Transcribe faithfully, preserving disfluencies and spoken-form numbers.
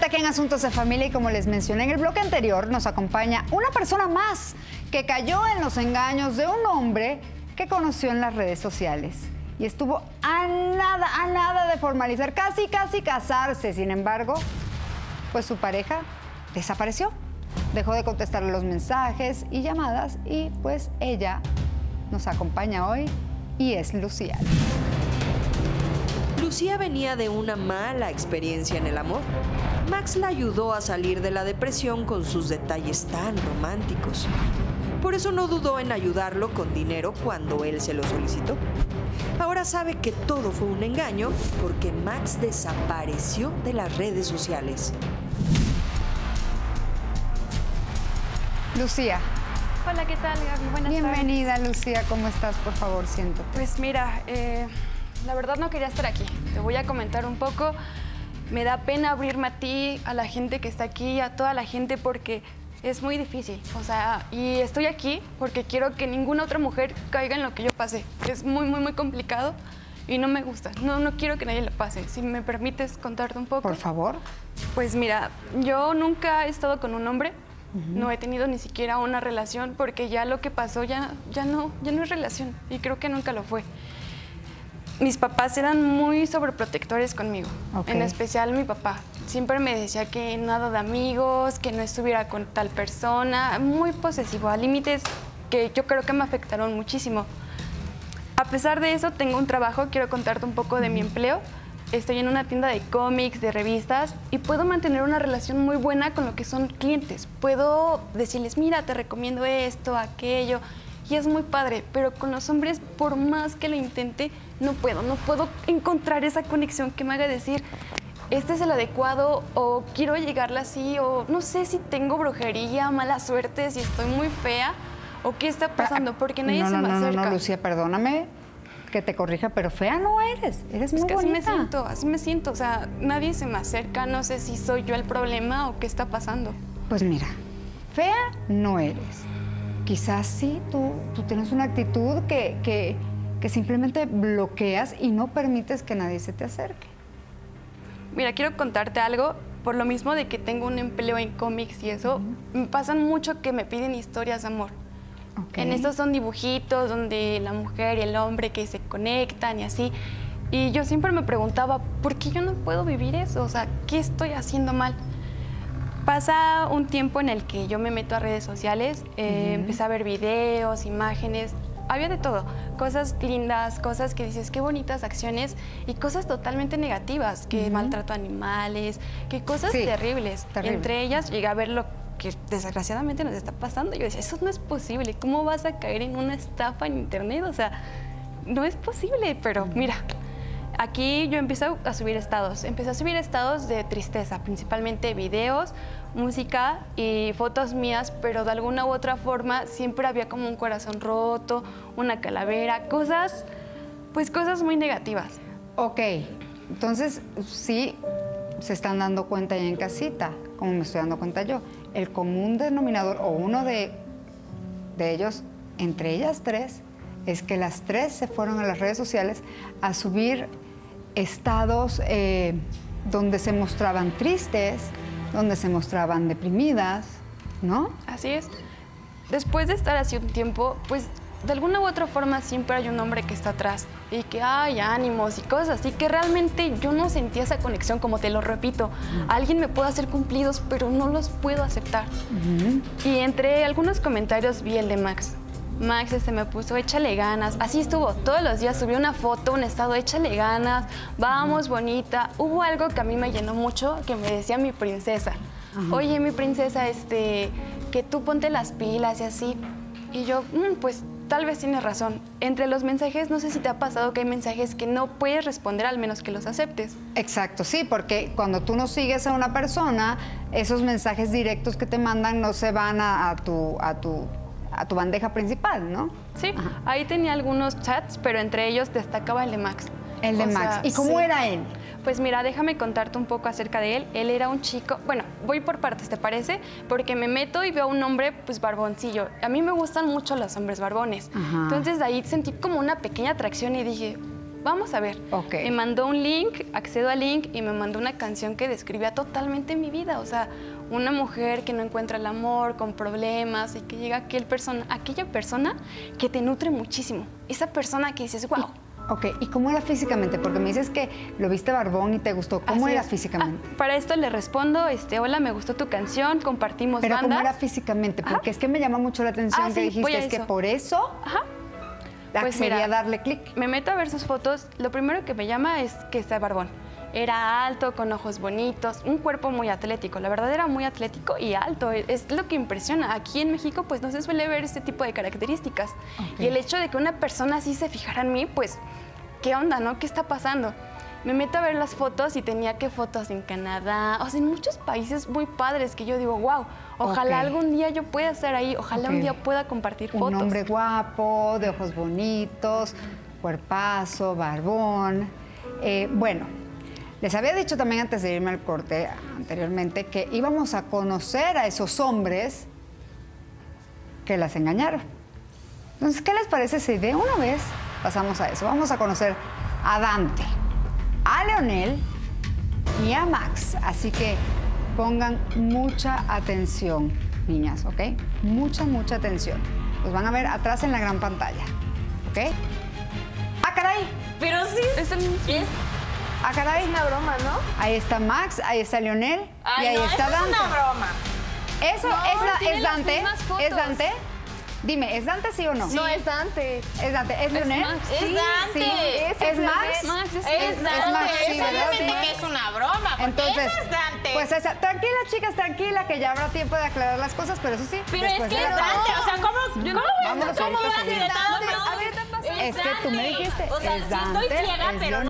aquí en Asuntos de Familia y como les mencioné en el bloque anterior, nos acompaña una persona más que cayó en los engaños de un hombre que conoció en las redes sociales y estuvo a nada, a nada de formalizar, casi, casi casarse. Sin embargo, pues su pareja desapareció, dejó de contestarle los mensajes y llamadas y pues ella nos acompaña hoy y es Lucía. Lucía venía de una mala experiencia en el amor. Max la ayudó a salir de la depresión con sus detalles tan románticos. Por eso no dudó en ayudarlo con dinero cuando él se lo solicitó. Ahora sabe que todo fue un engaño porque Max desapareció de las redes sociales. Lucía. Hola, ¿qué tal, Gaby? Buenas Bienvenida, tardes. Lucía. ¿Cómo estás? Por favor, siéntate. Pues mira, eh, la verdad no quería estar aquí. Te voy a comentar un poco. Me da pena abrirme a ti, a la gente que está aquí, a toda la gente, porque es muy difícil. O sea, y estoy aquí porque quiero que ninguna otra mujer caiga en lo que yo pasé. Es muy, muy, muy complicado y no me gusta. No, no quiero que nadie lo pase. Si me permites contarte un poco. Por favor. Pues mira, yo nunca he estado con un hombre. Uh-huh. No he tenido ni siquiera una relación porque ya lo que pasó ya, ya, no, ya no es relación y creo que nunca lo fue. Mis papás eran muy sobreprotectores conmigo, okay. En especial mi papá. Siempre me decía que nada de amigos, que no estuviera con tal persona, muy posesivo, a límites que yo creo que me afectaron muchísimo. A pesar de eso, tengo un trabajo, quiero contarte un poco de mi empleo. Estoy en una tienda de cómics, de revistas y puedo mantener una relación muy buena con lo que son clientes. Puedo decirles, mira, te recomiendo esto, aquello, y es muy padre, pero con los hombres, por más que lo intente, no puedo, no puedo encontrar esa conexión que me haga decir, este es el adecuado, o quiero llegarle así, o no sé si tengo brujería, mala suerte, si estoy muy fea, o qué está pasando, porque nadie no, se no, me no, acerca. No, no, Lucía, perdóname que te corrija, pero fea no eres, eres muy es que bonita. Así me siento, así me siento, o sea, nadie se me acerca, no sé si soy yo el problema o qué está pasando. Pues mira, fea no eres. Quizás sí, tú, tú tienes una actitud que, que, que simplemente bloqueas y no permites que nadie se te acerque. Mira, quiero contarte algo, por lo mismo de que tengo un empleo en cómics y eso, uh-huh. Me pasan mucho que me piden historias de amor. Okay. En estos son dibujitos donde la mujer y el hombre que se conectan y así. Y yo siempre me preguntaba, ¿por qué yo no puedo vivir eso? O sea, ¿qué estoy haciendo mal? Pasa un tiempo en el que yo me meto a redes sociales, eh, uh-huh. Empecé a ver videos, imágenes, había de todo. Cosas lindas, cosas que dices, qué bonitas acciones, y cosas totalmente negativas, que uh-huh. maltrato a animales, que cosas sí, terribles. Terrible. Entre ellas llegué a ver lo que desgraciadamente nos está pasando. Yo decía, eso no es posible, ¿cómo vas a caer en una estafa en internet? O sea, no es posible, pero uh-huh. mira, aquí yo empecé a subir estados, empecé a subir estados de tristeza, principalmente videos, música y fotos mías, pero de alguna u otra forma siempre había como un corazón roto, una calavera, cosas, pues cosas muy negativas. Ok, entonces sí se están dando cuenta ya en casita, como me estoy dando cuenta yo. El común denominador, o uno de, de ellos, entre ellas tres, es que las tres se fueron a las redes sociales a subir estados eh, donde se mostraban tristes, donde se mostraban deprimidas, ¿no? Así es. Después de estar así un tiempo, pues de alguna u otra forma siempre hay un hombre que está atrás y que hay ánimos y cosas así, que realmente yo no sentía esa conexión, como te lo repito. Uh-huh. Alguien me puede hacer cumplidos, pero no los puedo aceptar. Uh-huh. Y entre algunos comentarios vi el de Max. Max este, me puso, échale ganas. Así estuvo, todos los días subí una foto, un estado, échale ganas, vamos, bonita. Hubo algo que a mí me llenó mucho, que me decía mi princesa. Uh-huh. Oye, mi princesa, este, que tú ponte las pilas y así. Y yo, mmm, pues tal vez tienes razón. Entre los mensajes, no sé si te ha pasado que hay mensajes que no puedes responder al menos que los aceptes. Exacto, sí, porque cuando tú no sigues a una persona, esos mensajes directos que te mandan no se van a, a tu... A tu a tu bandeja principal, ¿no? Sí, ajá. Ahí tenía algunos chats, pero entre ellos destacaba el de Max. El de o Max. Sea, ¿y cómo sí. era él? Pues mira, déjame contarte un poco acerca de él. Él era un chico, bueno, voy por partes, ¿te parece? Porque me meto y veo a un hombre, pues, barboncillo. A mí me gustan mucho los hombres barbones. Ajá. Entonces, de ahí sentí como una pequeña atracción y dije, vamos a ver. Ok. Me mandó un link, accedo al link y me mandó una canción que describía totalmente mi vida. O sea, una mujer que no encuentra el amor, con problemas y que llega aquel persona, aquella persona que te nutre muchísimo. Esa persona que dices, wow. Ok, ¿y cómo era físicamente? Porque me dices que lo viste barbón y te gustó. ¿Cómo Así era es. físicamente? Ah, para esto le respondo, este, hola, me gustó tu canción, compartimos Pero bandas. ¿cómo era físicamente? Porque Ajá. es que me llama mucho la atención Ah, que sí, voy dijiste a es que eso. por eso Ajá. Pues accedí mira, a darle clic. Me meto a ver sus fotos. Lo primero que me llama es que está barbón. Era alto, con ojos bonitos, un cuerpo muy atlético. La verdad era muy atlético y alto. Es lo que impresiona. Aquí en México pues no se suele ver este tipo de características. Ok. Y el hecho de que una persona así se fijara en mí, pues, ¿qué onda, no? ¿Qué está pasando? Me meto a ver las fotos y tenía que fotos en Canadá, o sea, en muchos países muy padres que yo digo, wow, ojalá Ok. algún día yo pueda estar ahí, ojalá Ok. un día pueda compartir Un fotos. hombre guapo, de ojos bonitos, cuerpazo, barbón. Eh, bueno, les había dicho también antes de irme al corte anteriormente que íbamos a conocer a esos hombres que las engañaron. Entonces, ¿qué les parece si de una vez pasamos a eso? Vamos a conocer a Dante, a Leonel y a Max. Así que pongan mucha atención, niñas, ¿ok? Mucha, mucha atención. Los van a ver atrás en la gran pantalla, ¿ok? ¡Ah, caray! Pero sí, Es el mismo. es ¡Ah, caray! una broma, ¿no? Ahí está Max, ahí está Leonel Ay, y ahí no, está eso Dante. es una broma. ¿Eso No, es, la- tiene es las Dante? mismas fotos. ¿Es Dante? Dime, ¿es Dante sí o no? No es Dante. ¿Es Dante? ¿Es Leonel? Max. Es Sí, Dante. sí. Ese ¿Es Max? Max, es- Es es Dante. Max, sí, Es ¿verdad? obviamente Sí. que es una broma. Porque Entonces, ese es Dante. pues esa, tranquila, chicas, tranquila, que ya habrá tiempo de aclarar las cosas, pero eso sí, Pero es después que de es la Dante. pausa. O sea, ¿cómo, cómo, Vámonos cómo ahorita vas a seguimos. ir de todo? A ver, ¿qué pasa? Es Es que tú me Dante. dijiste, O sea, es sí Dante, estoy ciega, es pero